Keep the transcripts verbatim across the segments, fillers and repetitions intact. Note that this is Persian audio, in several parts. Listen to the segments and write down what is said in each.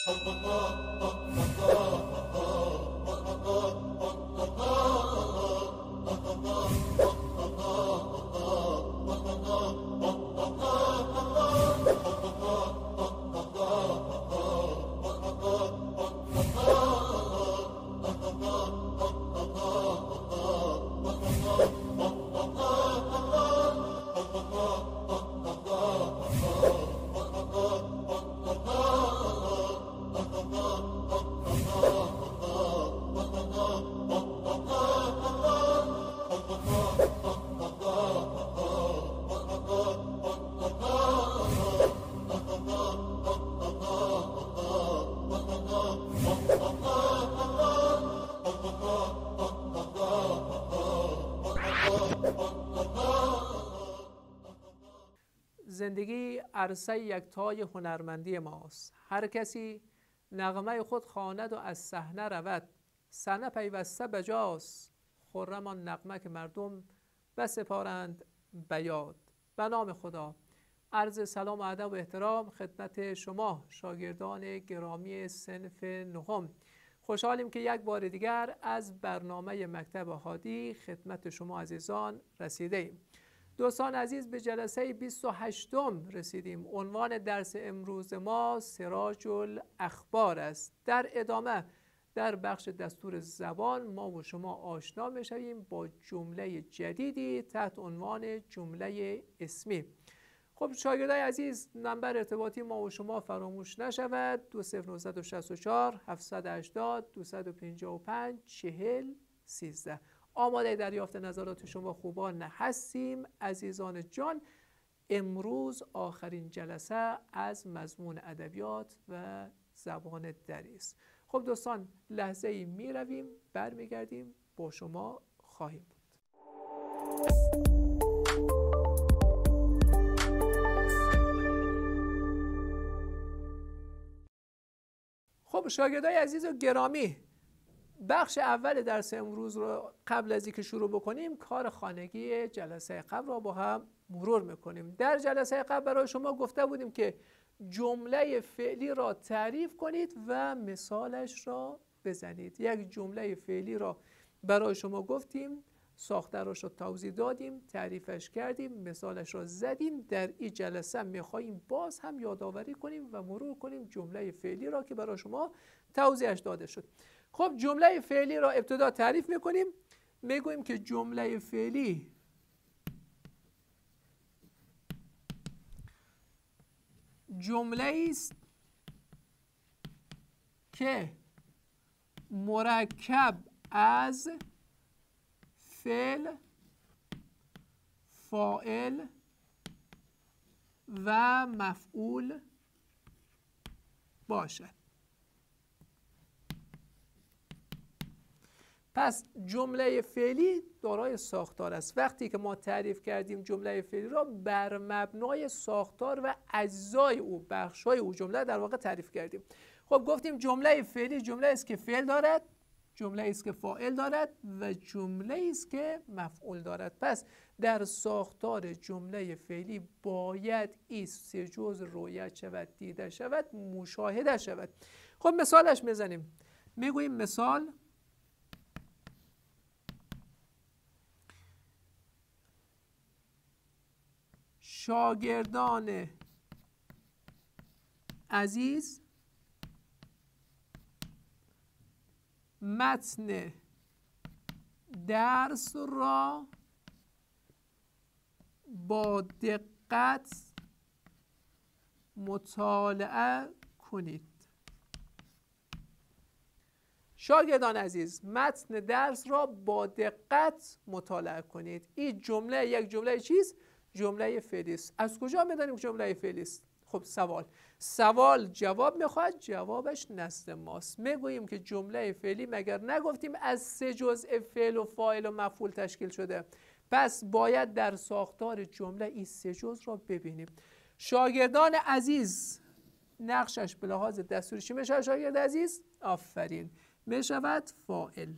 زندگی عرصه یکتای هنرمندی ماست. هر کسی نغمه خود خواند و از صحنه رود، صحنه پیوسته بجاست، خرم آن نغمه که مردم بسپارند به یاد. به نام خدا عرض سلام و ادب و احترام خدمت شما شاگردان گرامی صنف نهم. خوشحالیم که یک بار دیگر از برنامه مکتب هادی خدمت شما عزیزان رسیده ایم. دوستان عزیز، به جلسه بیست و هشتم رسیدیم. عنوان درس امروز ما سراج الاخبار است. در ادامه در بخش دستور زبان ما و شما آشنا میشویم با جمله جدیدی تحت عنوان جمله اسمی. خب شاگردای عزیز، نمبر ارتباطی ما و شما فراموش نشود: دو صفر نه شش چهار هفت هشتاد دو پنج پنج چهل سیزده. آماده دریافت نظرات شما خوبان هستیم عزیزان جان. امروز آخرین جلسه از مضمون ادبیات و زبان دری است. خب دوستان، لحظه ای می رویم، برمیگردیم، با شما خواهیم بود. خب شاگردای عزیز و گرامی، بخش اول درس امروز رو قبل از اینکه شروع بکنیم کار خانگی جلسه قبل رو با هم مرور میکنیم. در جلسه قبل برای شما گفته بودیم که جمله فعلی را تعریف کنید و مثالش را بزنید. یک جمله فعلی را برای شما گفتیم، ساختارش رو توضیح دادیم، تعریفش کردیم، مثالش را زدیم. در این جلسه میخواییم باز هم یادآوری کنیم و مرور کنیم جمله فعلی را که برای شما توضیحش داده شد. خب جمله فعلی را ابتدا تعریف میکنیم. میگوییم که جمله فعلی جمله است که مرکب از فعل، فاعل و مفعول باشد. پس جمله فعلی دارای ساختار است. وقتی که ما تعریف کردیم جمله فعلی را، بر مبنای ساختار و اجزای او، بخش‌های او جمله در واقع تعریف کردیم. خب گفتیم جمله فعلی جمله است که فعل دارد، جمله است که فاعل دارد و جمله است که مفعول دارد. پس در ساختار جمله فعلی باید این سه جزء رعایت شود، دیده شود، مشاهده شود. خب مثالش میزنیم. میگوییم مثال: شاگردان عزیز متن درس را با دقت مطالعه کنید. شاگردان عزیز متن درس را با دقت مطالعه کنید. این جمله یک جمله چیست؟ جمله فعلی است. از کجا میدانیم جمله فعلی است؟ خب سوال سوال جواب میخواد، جوابش نزد ماست. میگوییم که جمله فعلی مگر نگفتیم از سه جزء فعل و فاعل و مفعول تشکیل شده؟ پس باید در ساختار جمله این سه جزء را ببینیم. شاگردان عزیز نقشش به لحاظ دستوری چی میشه؟ شاگرد عزیز آفرین میشود فاعل.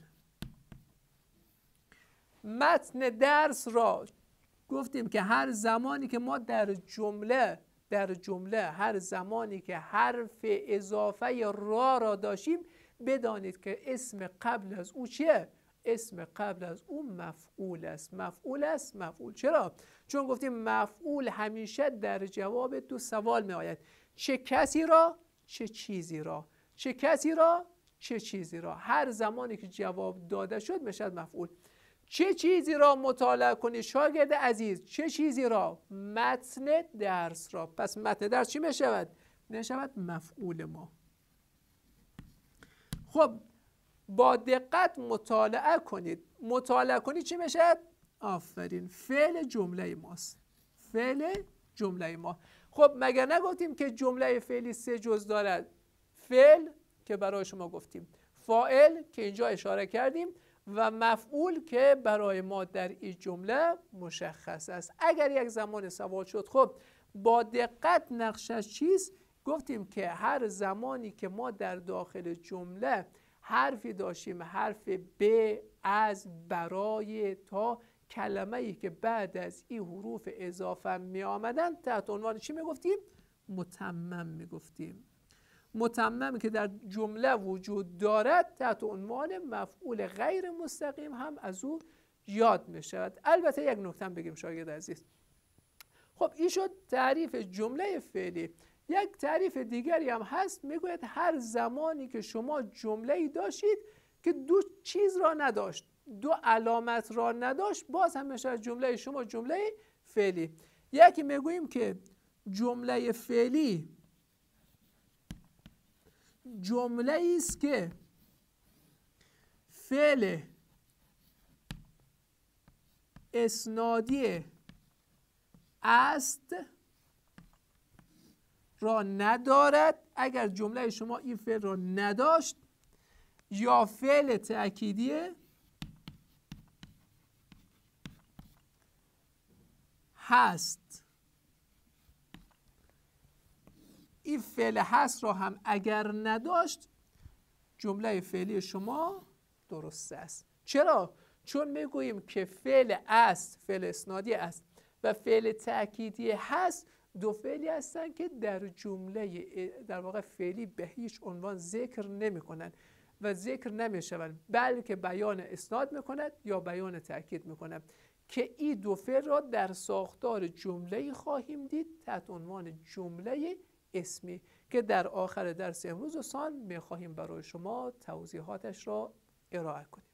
متن درس را گفتیم که هر زمانی که ما در جمله در جمله هر زمانی که حرف اضافه را را داشتیم بدانید که اسم قبل از او چیه؟ اسم قبل از او مفعول است. مفعول است مفعول. چرا؟ چون گفتیم مفعول همیشه در جواب دو سوال می آید. چه کسی را؟ چه چیزی را؟ چه کسی را؟ چه چیزی را؟ هر زمانی که جواب داده شد میشد مفعول. چه چیزی را مطالعه کنی شاگرد عزیز؟ چه چیزی را؟ متن درس را. پس متن درس چی می شود؟ می شود مفعول ما. خب با دقت مطالعه کنید. مطالعه کنید چی میشد؟ آفرین، فعل جمله ماست. فعل جمله ما. خب مگر نگفتیم که جمله فعلی سه جز دارد؟ فعل که برای شما گفتیم، فاعل که اینجا اشاره کردیم و مفعول که برای ما در این جمله مشخص است. اگر یک زمان سوال شد خب با دقت نقشش چیست؟ گفتیم که هر زمانی که ما در داخل جمله حرفی داشتیم، حرف به، از، برای، تا، کلمه ای که بعد از این حروف اضافه می آمدن تحت عنوان چی می گفتیم؟ متمم می گفتیم. متمم که در جمله وجود دارد تحت عنوان مفعول غیر مستقیم هم از او یاد می شود. البته یک نکته بگیم شاگرد عزیز. خب این شد تعریف جمله فعلی. یک تعریف دیگری هم هست، میگوید هر زمانی که شما جمله‌ای داشتید که دو چیز را نداشت، دو علامت را نداشت، باز هم میشه جمله شما جمله فعلی. یکی میگوییم که جمله فعلی جمله است که فعل اسنادی است را ندارد. اگر جمله شما این فعل را نداشت، یا فعل تأکیدی هست. این فعل هست را هم اگر نداشت جمله فعلی شما درست است. چرا؟ چون میگوییم که فعل است، فعل اسنادی است و فعل تأکیدی هست دو فعلی هستند که در جمله در واقع فعلی به هیچ عنوان ذکر نمی کنند و ذکر نمی شوند، بلکه بیان اسناد می کند یا بیان تأکید می کند که این دو فعل را در ساختار جمله خواهیم دید تحت عنوان جمله اسمی که در آخر درس امروز سان می خواهیم برای شما توضیحاتش را ارائه کنیم.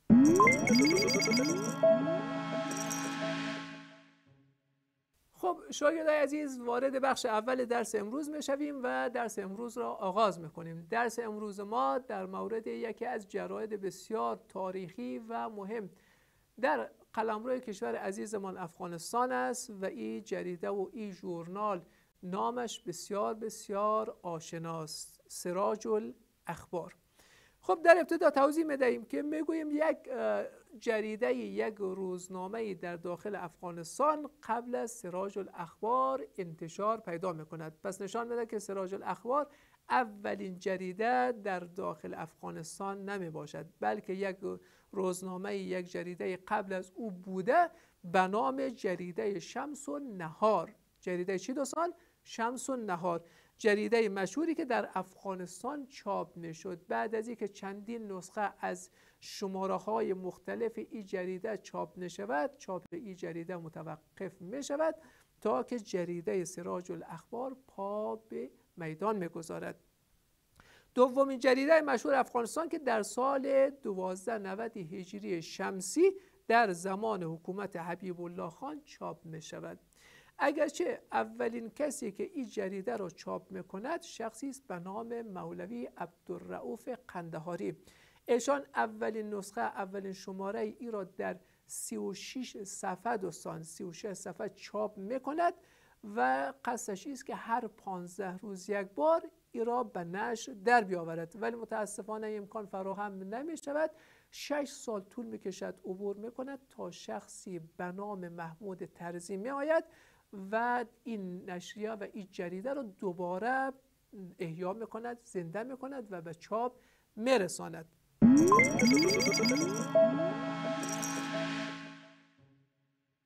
خب شاگردای عزیز، وارد بخش اول درس امروز میشویم و درس امروز را آغاز میکنیم. درس امروز ما در مورد یکی از جراید بسیار تاریخی و مهم در قلمرو کشور عزیزمان افغانستان است و این جریده و این ژورنال نامش بسیار بسیار آشناست، سراج الاخبار. خب در ابتدا توضیح میدهیم که میگوییم یک جریده، یک روزنامه در داخل افغانستان قبل از سراج الاخبار انتشار پیدا میکند. پس نشان میده که سراج الاخبار اولین جریده در داخل افغانستان نمی باشد، بلکه یک روزنامه، یک جریده قبل از او بوده به نام جریده شمس النهار. جریده چی دوستان؟ شمس النهار، جریده مشهوری که در افغانستان چاپ میشد. بعد از اینکه چندین نسخه از شماره های مختلف این جریده چاپ نشود، چاپ این جریده متوقف می شود تا که جریده سراج الاخبار پا به میدان میگذارد. دومین جریده مشهور افغانستان که در سال دوازده نود هجری شمسی در زمان حکومت حبیب الله خان چاپ می شود. اگرچه اولین کسی که این جریده را چاپ میکند شخصی است به نام مولوی عبدالرؤوف قندهاری. ایشان اولین نسخه، اولین شماره ای را در سی و شش صفحه دوستان سی و شش صفحه چاپ میکند و قصدش است که هر پانزده روز یک بار ای را به نشر در بیاورد، ولی متاسفانه امکان فراهم نمی شود. شش سال طول میکشد عبور میکند تا شخصی به نام محمود طرزی می آید و این نشریه و این جریده رو دوباره احیا میکند، زنده میکند و به چاپ میرساند.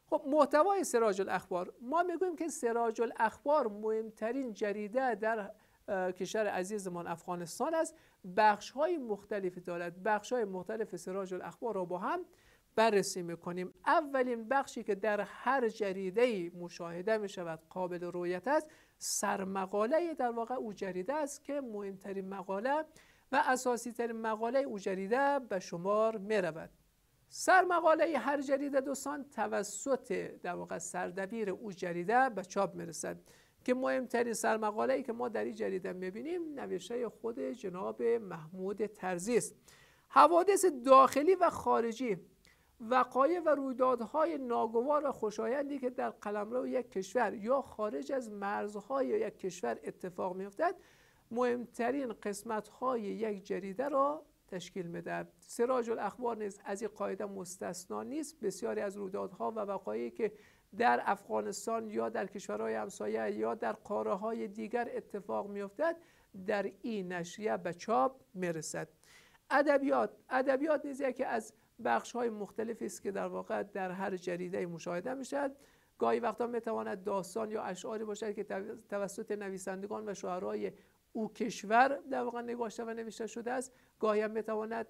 خب محتوای سراج الاخبار، ما میگویم که سراج الاخبار مهمترین جریده در کشور عزیزمان افغانستان است. بخش های مختلفی دارد. بخش های مختلف سراج الاخبار را با هم بررسی میکنیم. اولین بخشی که در هر جریده مشاهده می شود، قابل رؤیت است، سرمقاله در واقع او جریده است که مهمترین مقاله و اساسی ترین مقاله او جریده به شمار می رود. سرمقاله هر جریده دوستان توسط در واقع سردبیر او جریده به چاپ می رسد که مهمترین سرمقاله‌ای که ما در این جریده می‌بینیم نوشته خود جناب محمود طرزی است. حوادث داخلی و خارجی، وقایع و رویدادهای ناگوار و خوشایندی که در قلمرو یک کشور یا خارج از مرزهای یک کشور اتفاق می‌افتد، مهمترین قسمت‌های یک جریده را تشکیل می‌دهد. سراج الاخبار نیز از این قاعده مستثنا نیست. بسیاری از رویدادها و وقایعی که در افغانستان یا در کشورهای همسایه یا در قاره‌های دیگر اتفاق می‌افتد در این نشریه به چاپ می‌رسد. ادبیات ادبیات نیز یکی از بخش‌های مختلفی است که در واقع در هر جریده مشاهده می‌شود. گاهی وقتا می‌تواند داستان یا اشعاری باشد که توسط نویسندگان و شاعرای او کشور در واقع نگاشته و نوشته شده است. گاهی هم می‌تواند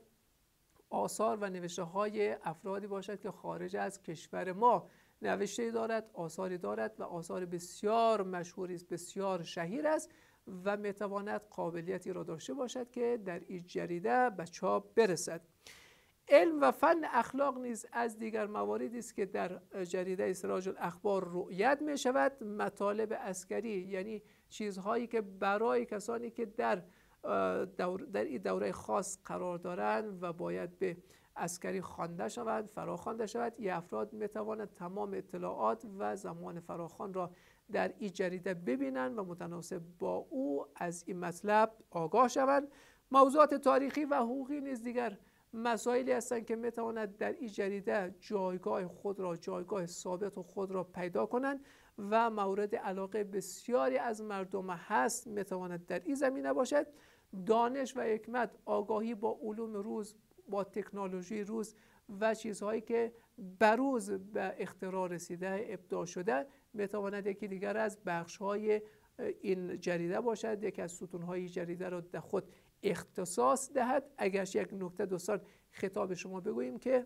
آثار و نوشته‌های افرادی باشد که خارج از کشور ما نوشته دارد، آثاری دارد و آثار بسیار مشهوری است، بسیار شهیر است و میتواند قابلیتی را داشته باشد که در این جریده به چاپ برسد. علم و فن اخلاق نیز از دیگر مواردی است که در جریده سراج الاخبار رؤیت می شود. مطالب عسکری، یعنی چیزهایی که برای کسانی که در دور در این دوره خاص قرار دارند و باید به عسکری خوانده شود، فراخوانده شود، این افراد میتوانند تمام اطلاعات و زمان فراخوان را در این جریده ببینند و متناسب با او از این مطلب آگاه شوند. موضوعات تاریخی و حقوقی نیز دیگر مسائلی هستند که میتواند در این جریده جایگاه خود را جایگاه ثابت و خود را پیدا کنند و مورد علاقه بسیاری از مردم هست میتواند در این زمینه باشد. دانش و حکمت، آگاهی با علوم روز، با تکنولوژی روز و چیزهایی که بروز به اختراع رسیده، ابداع شده، میتواند یکی دیگر از بخش‌های این جریده باشد. یکی از ستون‌های جریده را در خود اختصاص دهد. اگرش یک نکته دوستان خطاب شما بگوییم که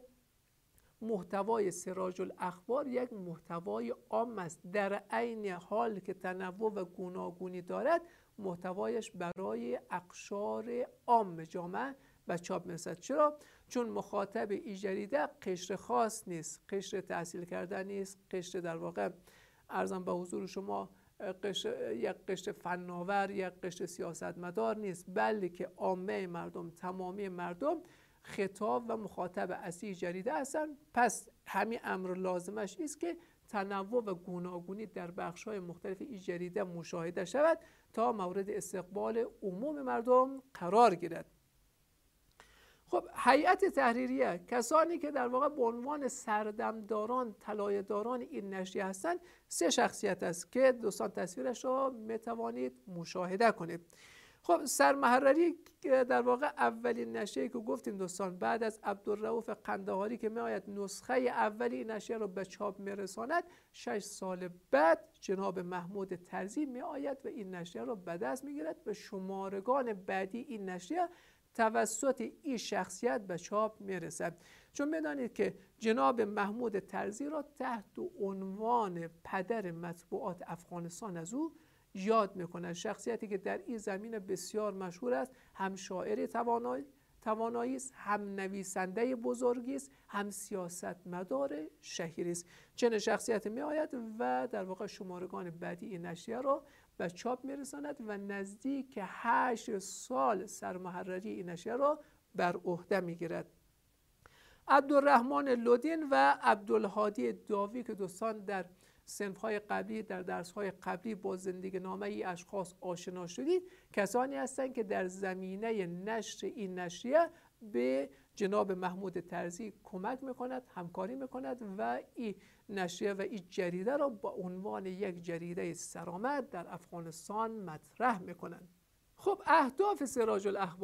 محتوای سراج الاخبار یک محتوای عام است، در عین حال که تنوع و گوناگونی دارد، محتوایش برای اقشار عام جامعه و چاپ می‌رسد. چرا؟ چون مخاطب این جریده قشر خاص نیست، قشر تحصیل کرده نیست، قشر در واقع عرضم به حضور شما قشر یک قشر فناور، یک قشر سیاستمدار نیست، بلکه عامه مردم، تمامی مردم خطاب و مخاطب اصلی جریده هستند. پس همین امر لازمش است که تنوع و گوناگونی در بخش‌های مختلف این جریده مشاهده شود تا مورد استقبال عموم مردم قرار گیرد. خب هیئت تحریریه، کسانی که در واقع به عنوان سردمداران، طلایه‌داران این نشریه هستند، سه شخصیت است که دوستان تصویرش را میتوانید مشاهده کنید. خب سرمحرری در واقع اولین نشریه که گفتیم دوستان، بعد از عبدالرؤوف قندهاری که میآید نسخه اولی این نشریه را به چاپ میرساند، شش سال بعد جناب محمود طرزی میآید و این نشریه را به دست میگیرد. به شمارگان بعدی این نشریه توسط این شخصیت به چاپ میرسد. چون میدانید که جناب محمود طرزی را تحت عنوان پدر مطبوعات افغانستان از او یاد میکنه. شخصیتی که در این زمینه بسیار مشهور است، هم شاعر توانایی توانایی است، هم نویسنده بزرگی است، هم سیاستمدار شهیری است. چنین شخصیت می آید و در واقع شمارگان بعدی این نشریه را به چاپ میرساند و نزدیک هشت سال سرمحرری این نشریه را بر عهده میگیرد. عبدالرحمن لودین و عبدالهادی داوی که دوستان در صنف‌های قبلی، در درس‌های قبلی با زندگی نامه ای اشخاص آشنا شدید، کسانی هستند که در زمینه نشر این نشریه به جناب محمود طرزی کمک میکند، همکاری میکند و این نشریه و این جریده را با عنوان یک جریده سرآمد در افغانستان مطرح میکنند. خب اهداف سراج الاخبار،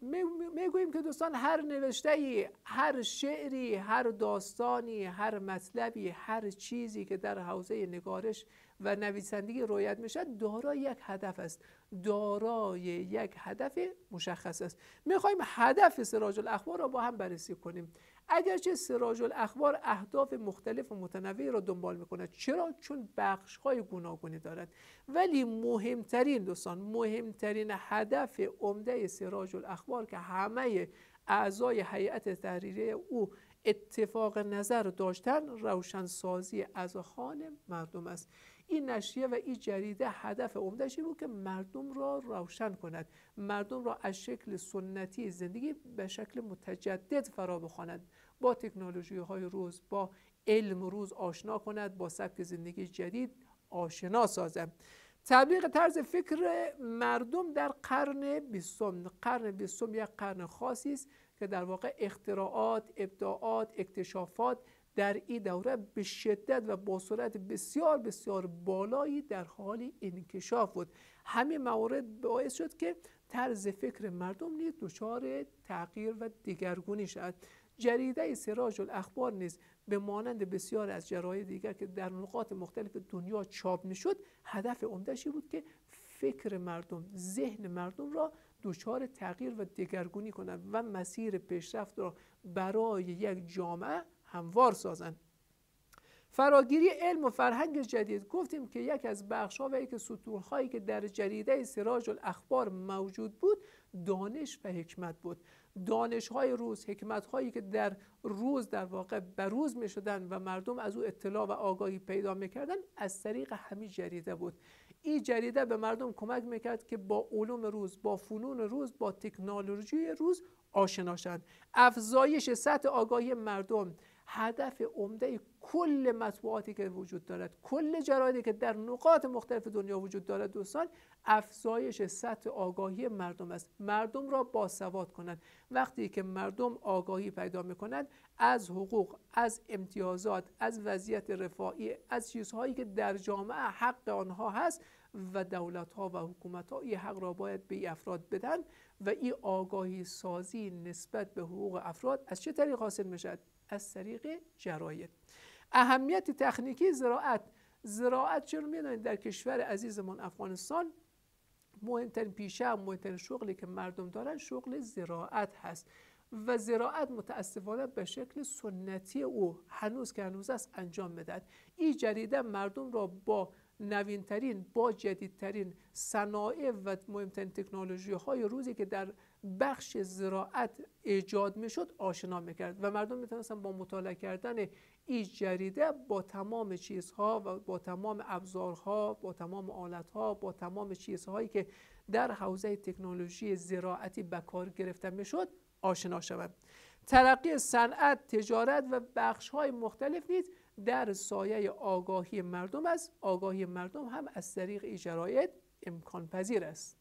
میگوییم که دوستان هر نوشته‌ای، هر شعری، هر داستانی، هر مطلبی، هر چیزی که در حوزه نگارش و نویسندگی رعایت میشه دارای یک هدف است، دارای یک هدف مشخص است. میخوایم هدف سراج الاخبار را با هم بررسی کنیم. اگرچه سراج الاخبار اهداف مختلف و متنوعی را دنبال میکند، چرا؟ چون بخش‌های گوناگونی دارد، ولی مهمترین دوستان مهمترین هدف عمده سراج الاخبار که همه اعضای هیئت تحریریه او اتفاق نظر داشتن، روشنسازی اذهان مردم است. این نشریه و این جریده هدف عمده‌اش بود که مردم را روشن کند، مردم را از شکل سنتی زندگی به شکل متجدد فرا بخواند، با تکنولوژی های روز، با علم روز آشنا کند، با سبک زندگی جدید آشنا سازد. تبلیغ طرز فکر مردم در قرن بیستم. قرن بیستم یک قرن خاصی است که در واقع اختراعات، ابداعات، اکتشافات در این دوره به شدت و با سرعت بسیار بسیار بالایی در حال انکشاف بود. همین موارد باعث شد که طرز فکر مردم نیز دچار تغییر و دگرگونی شد. جریده سراج الاخبار نیز به مانند بسیار از جراید دیگر که در نقاط مختلف دنیا چاپ میشد، هدف عمده‌اش بود که فکر مردم، ذهن مردم را دچار تغییر و دگرگونی کنند و مسیر پیشرفت را برای یک جامعه هموار سازند. فراگیری علم و فرهنگ جدید. گفتیم که یک از بخش‌ها و یک از ستون‌هایی که در جریده سراج الاخبار موجود بود دانش و حکمت بود. دانش‌های روز، حکمت‌هایی که در روز در واقع بروز می‌شدند و مردم از او اطلاع و آگاهی پیدا می‌کردند از طریق همین جریده بود. این جریده به مردم کمک می‌کرد که با علوم روز، با فنون روز، با تکنولوژی روز آشنا شوند. افزایش سطح آگاهی مردم هدف عمده کل مطبوعاتی که وجود دارد، کل جرایدی که در نقاط مختلف دنیا وجود دارد دوستان، افزایش سطح آگاهی مردم است. مردم را باسواد کنند. وقتی که مردم آگاهی پیدا میکنند از حقوق، از امتیازات، از وضعیت رفاهی، از چیزهایی که در جامعه حق آنها هست و دولت‌ها و حکومت‌ها این حق را باید به افراد بدن و این آگاهی سازی نسبت به حقوق افراد از چه طریق حاصل میشد؟ از طریق جراید. اهمیت تکنیکی زراعت. زراعت چرا میدونید در کشور عزیزمون افغانستان مهمترین پیشه، مهمترین شغلی که مردم دارن شغل زراعت هست و زراعت متاسفانه به شکل سنتی او هنوز که هنوز است انجام میدهد. این جریده مردم را با نوینترین، با جدیدترین صنایع و مهمترین تکنولوژی های روزی که در بخش زراعت ایجاد میشد آشنا میکرد و مردم میتونستن با مطالعه کردن این جریده با تمام چیزها و با تمام ابزارها، با تمام آلتها، با تمام چیزهایی که در حوزه تکنولوژی زراعتی به کار گرفته میشد آشنا شوند. ترقی صنعت، تجارت و بخش‌های مختلف نیز در سایه آگاهی مردم است. آگاهی مردم هم از طریق این جراید امکان پذیر است.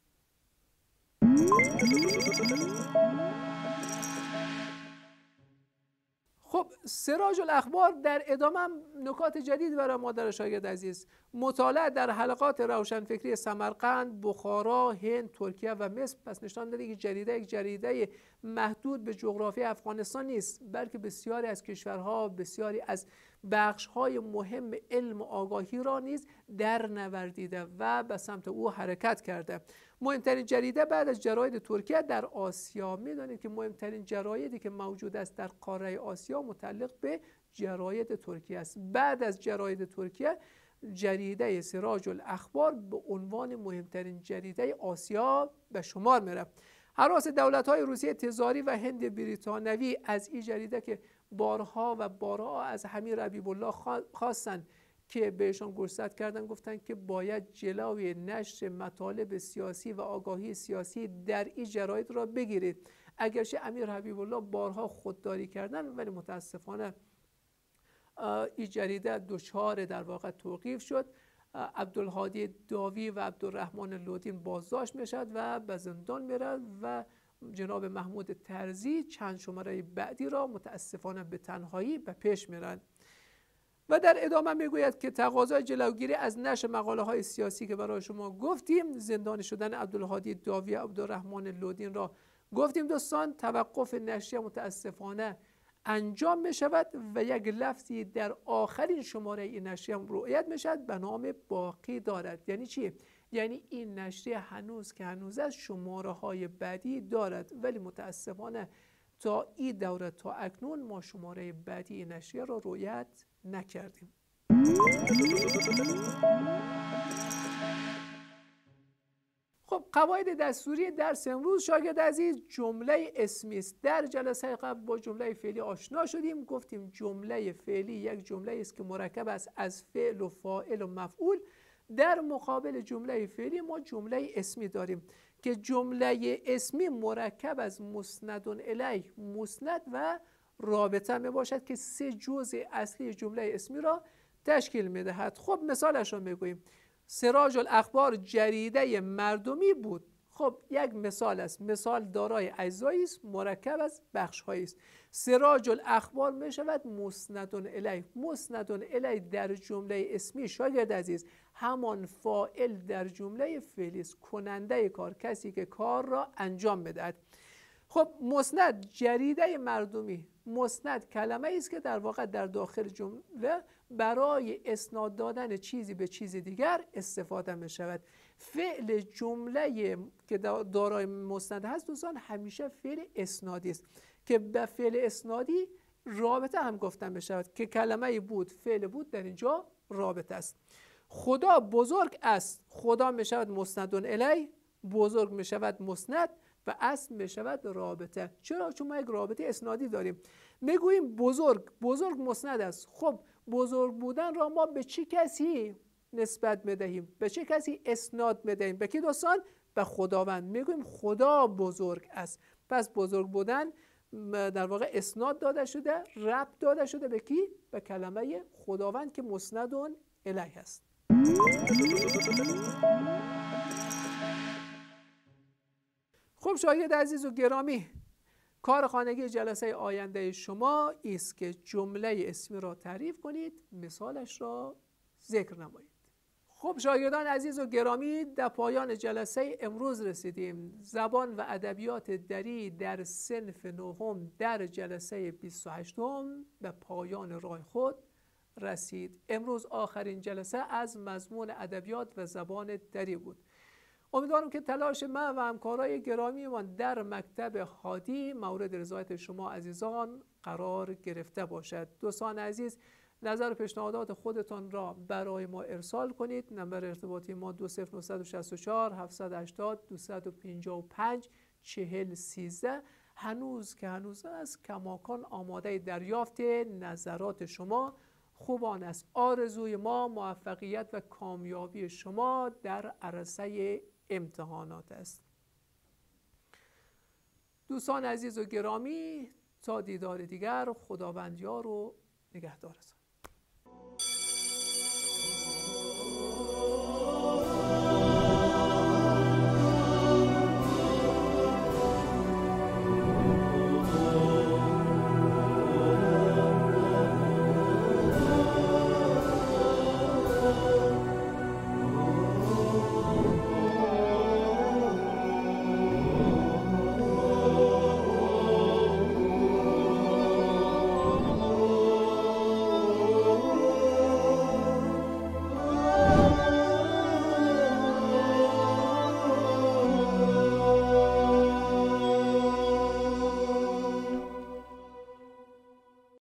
خب سراج الاخبار در ادامه هم نکات جدید برای مادر شاگرد عزیز. مطالعه در حلقات روشنفکری سمرقند، بخارا، هند، ترکیه و مصر پس نشان داده که جریده یک جریده محدود به جغرافی افغانستان نیست، بلکه بسیاری از کشورها، بسیاری از بخش‌های مهم علم و آگاهی را نیز در نوردیده و به سمت او حرکت کرده. مهمترین جریده بعد از جراید ترکیه در آسیا، می‌دانید که مهمترین جرایدی که موجود است در قاره آسیا متعلق به جراید ترکیه است. بعد از جراید ترکیه جریده سراج الاخبار به عنوان مهمترین جریده آسیا به شمار می‌رفت. هراس دولت‌های روسیه تزاری و هند بریتانوی از این جریده که بارها و بارها از امیر حبیب الله خواستند که بهشان گوشزد کردن، گفتن که باید جلوی نشر مطالب سیاسی و آگاهی سیاسی در این جراید را بگیرید. اگرچه امیر حبیب الله بارها خودداری کردن ولی متاسفانه این جریده دچار در واقع توقیف شد. عبدالهادی داوی و عبدالرحمن لودین بازداشت میشد و به زندان میرد و جناب محمود ترزی چند شماره بعدی را متاسفانه به تنهایی به پیش میرند. و در ادامه میگوید که تقاضای جلوگیری از نشر مقاله های سیاسی که برای شما گفتیم، زندانی شدن عبدالهادی داوی و عبدالرحمن لودین را گفتیم دوستان توقف نشریه متاسفانه انجام می شود و یک لفظی در آخرین شماره این نشریه رؤیت می شود به نام باقی دارد. یعنی چی؟ یعنی این نشریه هنوز که هنوز از شماره های بعدی دارد، ولی متاسفانه تا این دوره تا اکنون ما شماره بعدی این نشریه را رؤیت نکردیم. خب قواعد دستوری درس امروز شاگرد عزیز جمله اسمی است. در جلسه قبل با جمله فعلی آشنا شدیم. گفتیم جمله فعلی یک جمله است که مرکب است از فعل و فاعل و مفعول. در مقابل جمله فعلی ما جمله اسمی داریم که جمله اسمی مرکب از مسند الیه، مسند و رابطه می باشد که سه جزء اصلی جمله اسمی را تشکیل می دهد. خب مثالش را می گوییم. سراج الاخبار جریده مردمی بود. خب یک مثال است. مثال دارای اجزایی است مرکب از بخش‌هایی است. سراج الاخبار می شود مسند الیه. مسند الیه در جمله اسمی شاگرد عزیز همان فاعل در جمله فعلی است، کننده کار، کسی که کار را انجام می‌دهد. خب مسند جریده مردمی، مسند کلمه است که در واقع در داخل جمله برای اسناد دادن چیزی به چیز دیگر استفاده می شود. فعل جمله که دارای مسند هست دوستان همیشه فعل اسنادی است که به فعل اسنادی رابطه هم گفتن می شود که کلمه بود، فعل بود، در اینجا رابطه است. خدا بزرگ است. خدا می شود مسند الیه، بزرگ می شود مسند و اصل می شود رابطه. چرا؟ چون ما یک رابطه اسنادی داریم. میگوییم بزرگ، بزرگ مسند است. خب بزرگ بودن را ما به چه کسی نسبت میدهیم؟ به چه کسی اسناد میدهیم؟ به کی دوستان؟ به خداوند. میگوییم خدا بزرگ است. پس بزرگ بودن در واقع اسناد داده شده، ربط داده شده به کی؟ به کلمه خداوند که مسند الیه است. خب شاگرد عزیز و گرامی، کار خانگی جلسه آینده شما است که جمله اسمی را تعریف کنید، مثالش را ذکر نمایید. خب شاگردان عزیز و گرامی، در پایان جلسه امروز رسیدیم. زبان و ادبیات دری در صنف نهم در جلسه بیست و هشتم به پایان راه خود رسید. امروز آخرین جلسه از مضمون ادبیات و زبان دری بود. امیدوارم که تلاش من و همکارای گرامی من در مکتب هادی مورد رضایت شما عزیزان قرار گرفته باشد. دوستان عزیز، نظر و پیشنهادات خودتان را برای ما ارسال کنید. نمبر ارتباطی ما دو صفر نه شش چهار هفت هشتاد دو پنج پنج چهل سیزده. هنوز که هنوز است کماکان آماده دریافت نظرات شما خوبان است. آرزوی ما موفقیت و کامیابی شما در عرصه امتحانات است. دوستان عزیز و گرامی، تا دیدار دیگر، خداوند یار و نگهدارتان.